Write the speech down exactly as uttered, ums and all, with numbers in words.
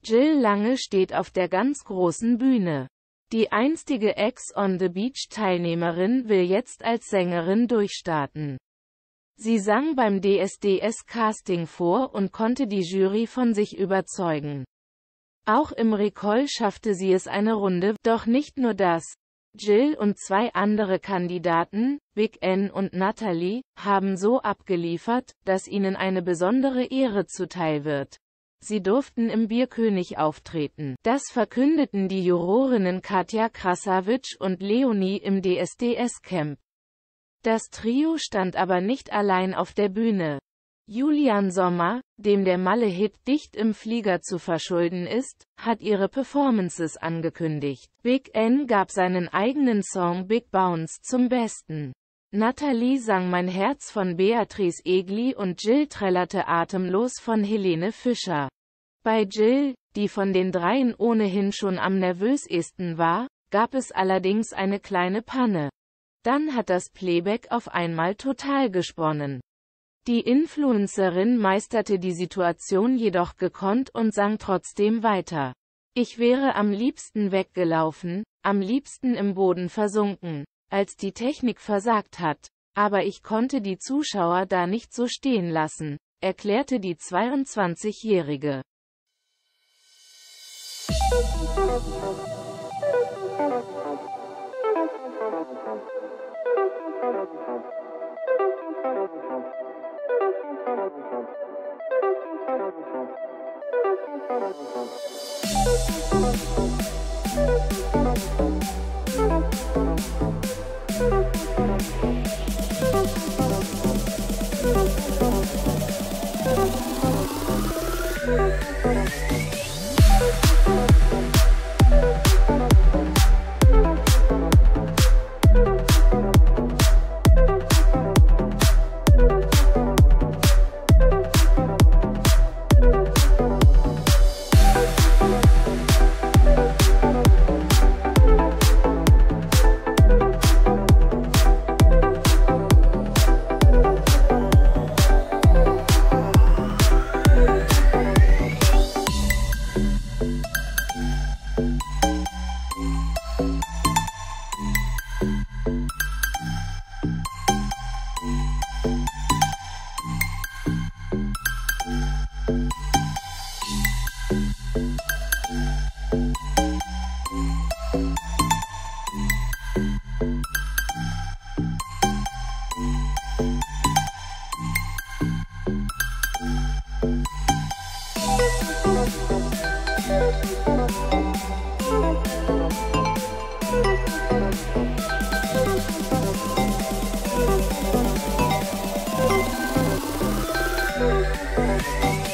Jill Lange steht auf der ganz großen Bühne. Die einstige Ex on the Beach-Teilnehmerin will jetzt als Sängerin durchstarten. Sie sang beim D S D S-Casting vor und konnte die Jury von sich überzeugen. Auch im Recall schaffte sie es eine Runde, doch nicht nur das. Jill und zwei andere Kandidaten, Big N und Natalie, haben so abgeliefert, dass ihnen eine besondere Ehre zuteil wird. Sie durften im Bierkönig auftreten. Das verkündeten die Jurorinnen Katja Krasavic und Leonie im D S D S-Camp. Das Trio stand aber nicht allein auf der Bühne. Julian Sommer, dem der Malle-Hit Dicht im Flieger zu verschulden ist, hat ihre Performances angekündigt. Big N gab seinen eigenen Song Big Bounce zum Besten. Natalie sang Mein Herz von Beatrice Egli und Jill trällerte Atemlos von Helene Fischer. Bei Jill, die von den dreien ohnehin schon am nervösesten war, gab es allerdings eine kleine Panne. Dann hat das Playback auf einmal total gesponnen. Die Influencerin meisterte die Situation jedoch gekonnt und sang trotzdem weiter. Ich wäre am liebsten weggelaufen, am liebsten im Boden versunken, als die Technik versagt hat. Aber ich konnte die Zuschauer da nicht so stehen lassen, erklärte die zweiundzwanzigjährige. Thank you.